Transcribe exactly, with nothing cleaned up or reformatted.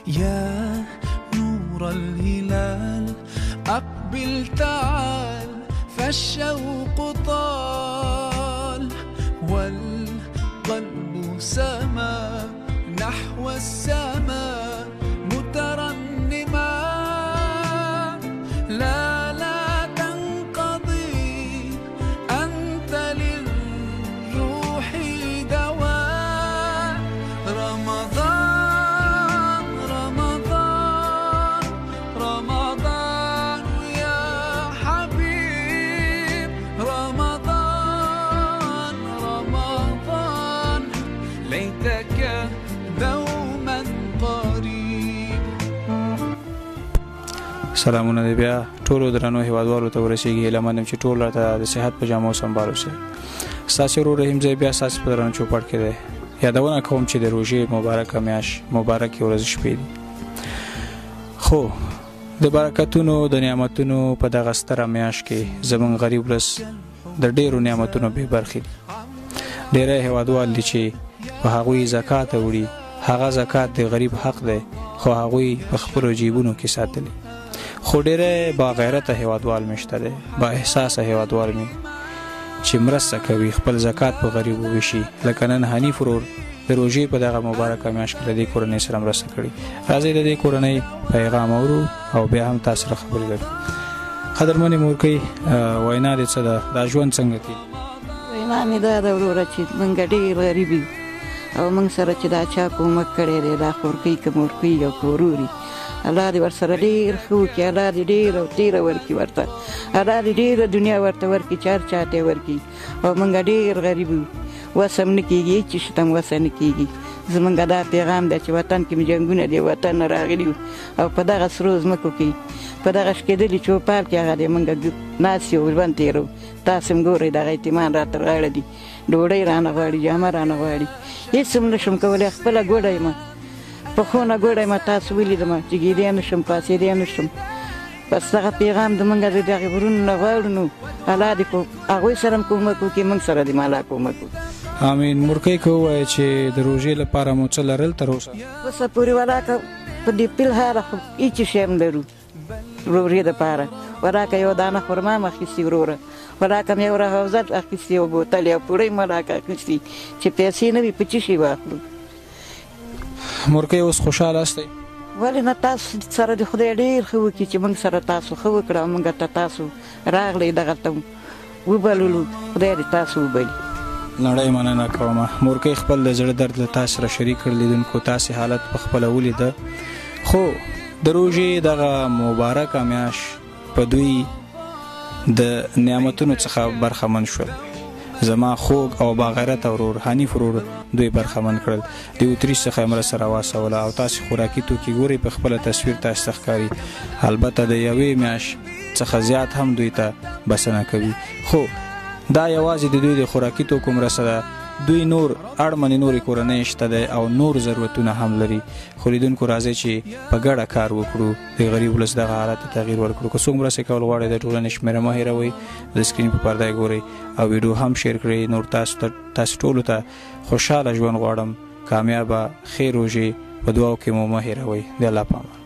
يا نور الهلال أقبل تعال فالشوق طال والقلب سما نحو السماء مترنما لا لا تنقضي أنت للروح دواء رمضان رمضان رمضان يا حبيب رمضان رمضان ليتك دوما قريب. سلامونه دی بیا ټولو درنو هیوادوالو ته ورسیږي. هیله منم چې ټول راته د صحت په جامو سمبال اوسئ. ستاسو ورور رحیم زی بیا ستاسو په درنو چوپړ کې دی. یادونه کوم چې د روژې مبارکه میاشت مبارکې ورځې شپې دي، خو د برکتونو د نعمتونو په دغه ستره میاشت کې زموږ غریب ولس د ډېرو نعمتونو بې برخې دي. ډېری هیوادوال دي چې په هغوی زکات وړي، هغه زکات د غریب حق دی خو هغوی په خپلو جیبونو کې ساتلی. خو ډېری با غیرته هیوادوال مې شته دی، با احساسه هیوادوال مې چې مرسته کوي خپل زکات په غریبو ویشي. لکه نن حنیف ورور د روژې په دغه مبارکه میاشت کې له دې کورنۍ سره مرسته کړې. راځئ د دې کورنۍ پیغام اورو او بیا هم تاسو سره خبرې لرو. قدرمنې مورکۍ، وینا دې څه ده؟ دا ژوند څنګه کېږي؟ وینا مې دا ده وروره چې موږ ډېر غریب یو او موږ سره چې دا چا کومک کړی دی، دا خورکۍ که مورکۍ او که ورور الله دې ورسره ډېر ښه وکړي، الله دې ډېره تېره ورکړي ورته، الله دې ډېره دنیا ورته ورکړي چې هر چا ته ورکړي. او موږ ډېر غریب یو، وس هم نه کېږي، هېڅ شي ته هم وسه نه کېږي. زموږ دا پیغام دی چې وطن کې مې جنګونه دی، وطن نه راغلي یو او په دغه سرو ځمکو کې په دغه شکېدلي چوپال کې هغه دی موږ ناست یو ژوند تېرو. تاسو هم ګورئ دغه یتیمان راته غاړه دي، ډوډۍ رانه غواړي، جامه رانه غواړي، هېڅ هم نه شم کولی. خپله ګوډه یم، په خونه ګوډه یم، تاسو ولیدم چې ګیدی نه شم، پاڅېدی نه شم. بس دغه پیغام د موږ د دغې غرونو نه غواړو، نو الله دې هغوی سره هم کومک وکړي، موږ سره دې الله کومک وکړي. امین. مورکۍ که ووایه چې د روژې لپاره مو څه لرل تر اوسه؟ اوسه پورې ولاکه په دې فلحاله خو هېڅ شی هم لرو روژې دپاره. ولاکه یو دانه خرما م اخیستي وروره، ولاکه مې یو رحوزت اخیستي، یو بوتل یو پوړۍ م ولاکه اخیستي چې پیسې نه وي په څه شي واخلو. مورکۍ اوس خوشحاله استئ؟ ولې نه، تاسو سره د خدای ډېر ښه وکړي چې موږ سره تاسو ښه وکړه او موږ ته تاسو راغلی دغلته وبللو. خدای دې تاسو وبلي. نړۍ مننه کومه. مورکۍ خپل د زړه درد له تاسو سره شریک کړ. لیدونکو تاسې حالت په خپله ولیده، خو د روژې دغه مبارکه میاشت په دوی د نعمتونو څخه برخمن شول. زما خوږ او باغیرته ورور حنیف ورور دوی برخمن کړل. د اتریش څخه یې مرسته راواستوله او تاسې خوراکي توکي ګورئ په خپله تصویر تاسو ته ښکاري. البته د یوې میاشت څخه زیات هم دوی ته بسنه کوي، خو دا یوازې د دوی د خوراکي توکو مرسته ده. دوی نور اړمنې نورې کورنۍ شته دی او نور ضرورتونه هم لري. خو لیدونکو راځئ چې په ګډه کار وکړو، د غریب ولس دغه حالت ته تغییر ورکړو. که څوک مرسته کول غواړئ د ټولنې شمېره مه هېروئ، د سکرین په پرده یې ګورئ او ویډیو هم شیر کړئ. نور تاسو ته تاسو ټولو ته خوشحاله ژوند غواړم. کامیابه ښې روژې په دعاو کې مو مه هېروئ. د الله په امان.